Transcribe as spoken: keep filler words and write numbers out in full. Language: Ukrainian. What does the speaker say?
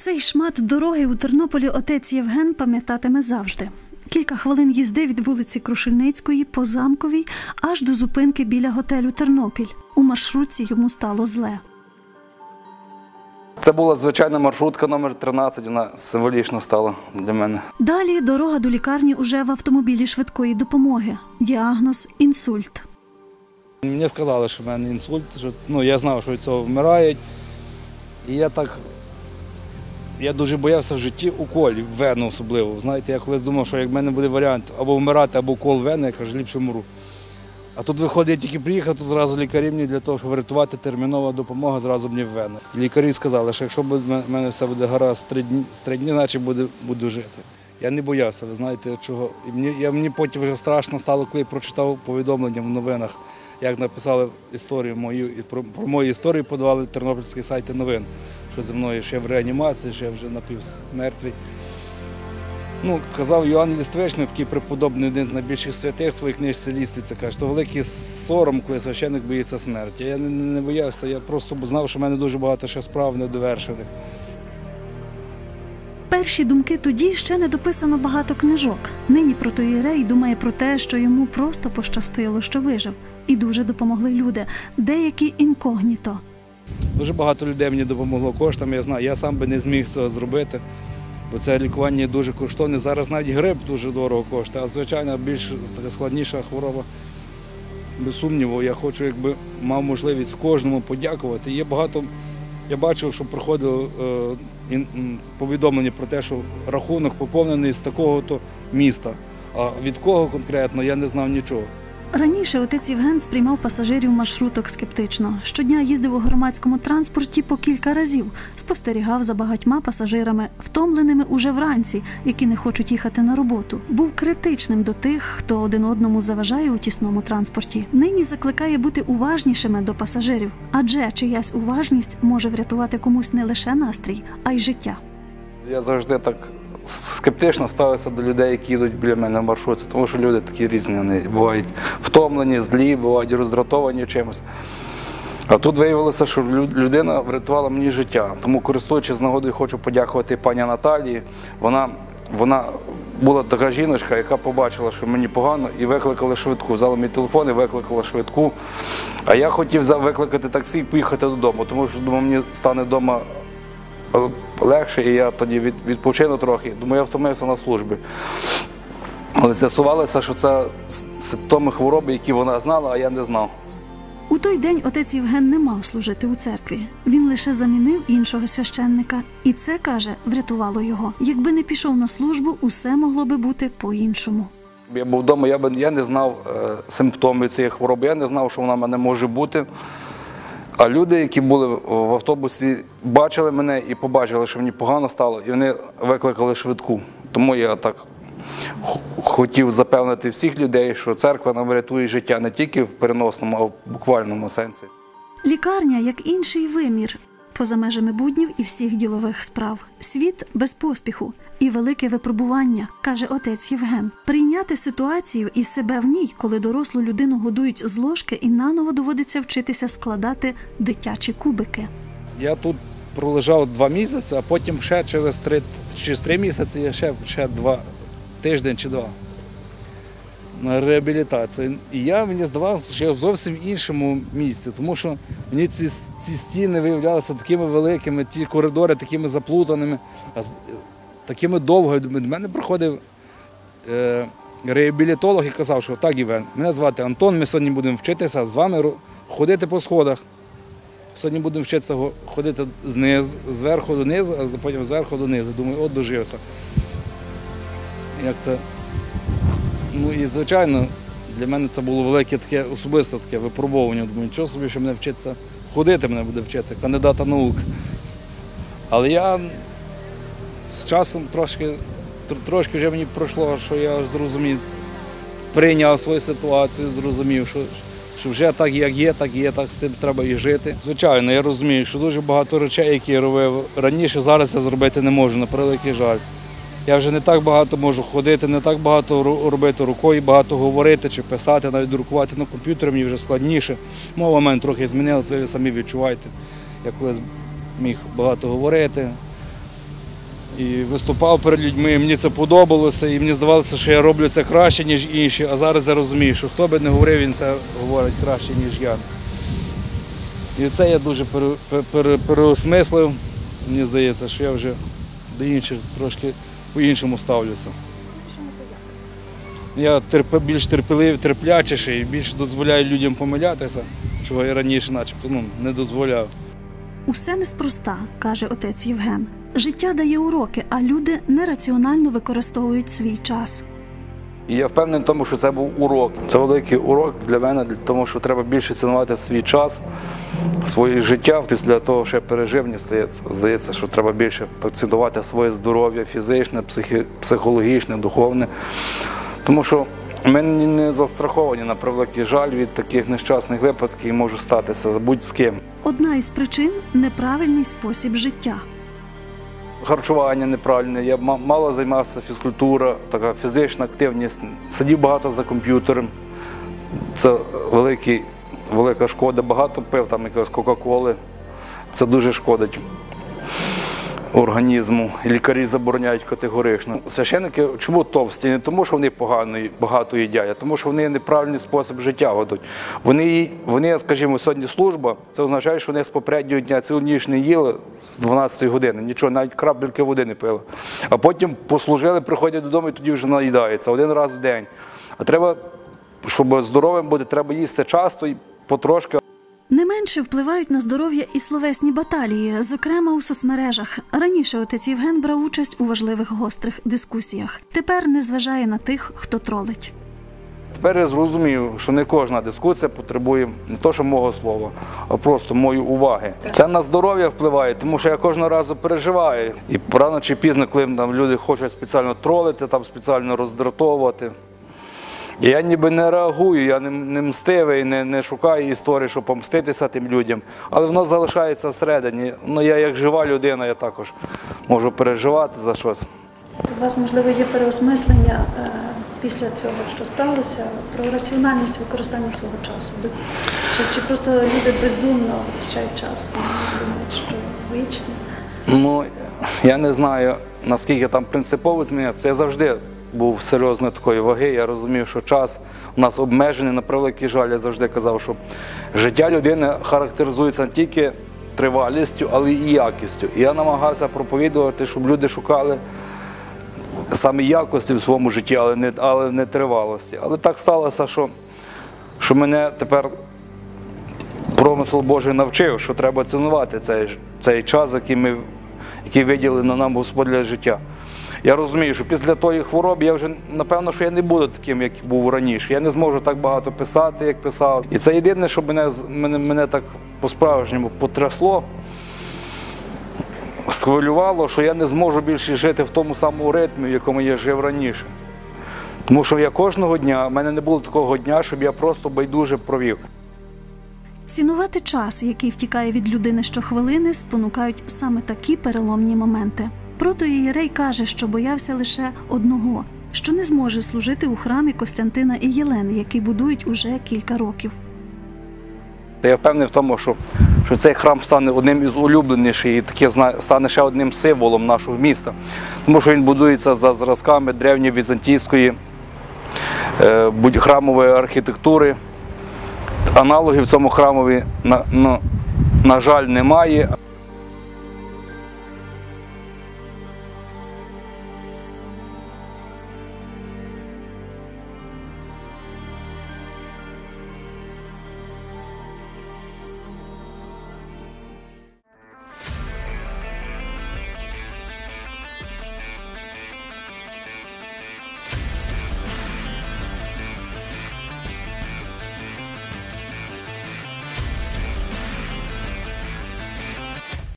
Цей шмат дороги у Тернополі отець Євген пам'ятатиме завжди. Кілька хвилин їзди від вулиці Крушельницької по Замковій аж до зупинки біля готелю «Тернопіль». У маршрутці йому стало зле. Це була звичайна маршрутка номер тринадцять, вона символічно стала для мене. Далі дорога до лікарні уже в автомобілі швидкої допомоги. Діагноз – інсульт. Мені сказали, що в мене інсульт, що, ну, я знав, що від цього вмирають. І я так, я дуже боявся в житті уколів, вену особливо. Знаєте, я колись думав, що як в мене буде варіант або вмирати, або укол вени, я кажу, ліпше вмру. А тут виходить, я тільки приїхав, то зразу лікарі мені для того, щоб врятувати, термінова допомога, зразу мені в вену. Лікарі сказали, що якщо в мене все буде гаразд три дні, три дні, значить буду, буду жити. Я не боявся, ви знаєте, чого. І мені, я, мені потім вже страшно стало, коли я прочитав повідомлення в новинах, як написали історію мою, про, про мою історію подавали тернопільські сайти новин, що зі мною, що я в реанімації, що я вже напівмертвий. Ну, казав Йоанн Ліствичник, такий преподобний, один з найбільших святих в своїй книжці Ліствиця, каже, що великий сором, коли священник боїться смерті. Я не, не боявся, я просто знав, що в мене дуже багато ще справ недовершених. Перші думки тоді ще не дописано багато книжок. Нині протоієрей думає про те, що йому просто пощастило, що вижив. І дуже допомогли люди, деякі інкогніто. Дуже багато людей мені допомогло коштами, я знаю, я сам би не зміг цього зробити, бо це лікування дуже коштовне. Зараз навіть грип дуже дорого коштує, а звичайно більш така складніша хвороба. Без сумніву, я хочу, якби мав можливість кожному подякувати. Є багато, я бачив, що проходило е, повідомлення про те, що рахунок поповнений з такого-то міста, а від кого конкретно я не знав нічого. Раніше отець Євген сприймав пасажирів маршруток скептично. Щодня їздив у громадському транспорті по кілька разів. Спостерігав за багатьма пасажирами, втомленими уже вранці, які не хочуть їхати на роботу. Був критичним до тих, хто один одному заважає у тісному транспорті. Нині закликає бути уважнішими до пасажирів, адже чиясь уважність може врятувати комусь не лише настрій, а й життя. Я завжди так скептично ставився до людей, які йдуть біля мене в маршрутці, тому що люди такі різні, вони бувають втомлені, злі, бувають роздратовані чимось. А тут виявилося, що людина врятувала мені життя. Тому, користуючись нагодою, хочу подякувати пані Наталії. Вона, вона була така жіночка, яка побачила, що мені погано, і викликала швидку. Взяла мій телефон і викликала швидку. А я хотів викликати таксі і поїхати додому, тому що, думав, мені стане вдома легше, і я тоді відпочину трохи. Думаю, я втомився на службі. Але з'ясувалося, що це симптоми хвороби, які вона знала, а я не знав. У той день отець Євген не мав служити у церкві. Він лише замінив іншого священника. І це, каже, врятувало його. Якби не пішов на службу, усе могло би бути по-іншому. Я був вдома, я, б, я не знав е, симптомів цієї хвороби, я не знав, що вона в мене може бути. А люди, які були в автобусі, бачили мене і побачили, що мені погано стало, і вони викликали швидку. Тому я так хотів запевнити всіх людей, що церква нам врятує життя не тільки в переносному, а в буквальному сенсі. Лікарня, як інший вимір, поза межами буднів і всіх ділових справ. Світ без поспіху і велике випробування, каже отець Євген. Прийняти ситуацію і себе в ній, коли дорослу людину годують з ложки і наново доводиться вчитися складати дитячі кубики. Я тут пролежав два місяці, а потім ще через три, через три місяці я ще, ще два, тиждень чи два на реабілітацію. І я, мені здавалося, що я в зовсім іншому місці, тому що мені ці, ці стіни виявлялися такими великими, ті коридори такими заплутаними, такими довгими. До мене приходив е, реабілітолог і казав, що так, Євген, мене звати Антон, ми сьогодні будемо вчитися з вами ходити по сходах. Сьогодні будемо вчитися ходити знизу, зверху донизу, а потім зверху донизу. Думаю, от дожився. Як це? Ну і, звичайно, для мене це було велике таке особисте таке випробовування. Думаю, нічого собі, що мене вчиться ходити, мене буде вчити, кандидата наук. Але я з часом трошки, трошки вже мені пройшло, що я зрозумів, прийняв свою ситуацію, зрозумів, що, що вже так, як є, так є, так з тим треба і жити. Звичайно, я розумію, що дуже багато речей, які я робив раніше, зараз я зробити не можу, на превеликий жаль. Я вже не так багато можу ходити, не так багато робити рукою, багато говорити чи писати, навіть друкувати на комп'ютері мені вже складніше. Мова в мене трохи змінилася, ви самі відчуваєте. Я колись міг багато говорити, і виступав перед людьми. Мені це подобалося, і мені здавалося, що я роблю це краще, ніж інші. А зараз я розумію, що хто би не говорив, він це говорить краще, ніж я. І це я дуже пере, пере, переосмислив. Мені здається, що я вже до інших трошки по-іншому ставлюся. Я терп, більш терпеливий, терплячіший, більш дозволяю людям помилятися, чого я раніше начебто ну, не дозволяв. Усе неспроста, каже отець Євген. Життя дає уроки, а люди нераціонально використовують свій час. І я впевнений в тому, що це був урок. Це великий урок для мене, тому що треба більше цінувати свій час, своє життя. Після того, що я пережив, мені здається, здається, що треба більше цінувати своє здоров'я фізичне, психі, психологічне, духовне. Тому що ми не застраховані, на превеликий жаль, від таких нещасних випадків і може статися будь-з ким. Одна із причин – неправильний спосіб життя. Харчування неправильне, я мало займався фізкультурою, така фізична активність, сидів багато за комп'ютером, це великий, велика шкода, багато пив там якогось Кока-Коли, це дуже шкодить організму, лікарі забороняють категорично. Священники чому товсті? Не тому, що вони погано, багато їдять, а тому, що вони неправильний спосіб життя ведуть. Вони, вони, скажімо, сьогодні служба, це означає, що вони з попереднього дня цілу ніч не їли з дванадцятої години, нічого, навіть крапельки води не пили. А потім послужили, приходять додому і тоді вже наїдаються, один раз в день. А треба, щоб здоровим бути, треба їсти часто і потрошки. Не менше впливають на здоров'я і словесні баталії, зокрема у соцмережах. Раніше отець Євген брав участь у важливих гострих дискусіях. Тепер не зважає на тих, хто тролить. Тепер я зрозумів, що не кожна дискусія потребує не то, що мого слова, а просто моєї уваги. Це на здоров'я впливає, тому що я кожного разу переживаю. І рано чи пізно, коли там люди хочуть спеціально тролити, там спеціально роздратовувати. І я ніби не реагую, я не, не мстивий, не, не шукаю історії, щоб помститися тим людям. Але воно залишається всередині. Ну, я як жива людина, я також можу переживати за щось. У вас, можливо, є переосмислення е, після цього, що сталося, про раціональність використання свого часу? Чи, чи просто люди бездумно втрачають час і думають, що вічні? Ну, я не знаю, наскільки там принципово зміниться. Я завжди був серйозної такої ваги, я розумів, що час у нас обмежений, на превеликий жаль, я завжди казав, що життя людини характеризується не тільки тривалістю, але і якістю. І я намагався проповідувати, щоб люди шукали саме якості в своєму житті, але не, але не тривалості. Але так сталося, що, що мене тепер промисел Божий навчив, що треба цінувати цей, цей час, який, ми, який виділив на нам Господь для життя. Я розумію, що після тої хвороби я вже, напевно, що я не буду таким, як був раніше. Я не зможу так багато писати, як писав. І це єдине, що мене, мене, мене так по-справжньому потрясло, схвилювало, що я не зможу більше жити в тому самому ритмі, в якому я жив раніше. Тому що я кожного дня, в мене не було такого дня, щоб я просто байдуже провів. Цінувати час, який втікає від людини щохвилини, спонукають саме такі переломні моменти. Протоієрей каже, що боявся лише одного – що не зможе служити у храмі Костянтина і Єлени, який будують уже кілька років. Я впевнений в тому, що, що цей храм стане одним із улюбленіших і таке стане ще одним символом нашого міста. Тому що він будується за зразками древньої візантійської е, храмової архітектури. Аналогів в цьому храмові, на, на, на жаль, немає.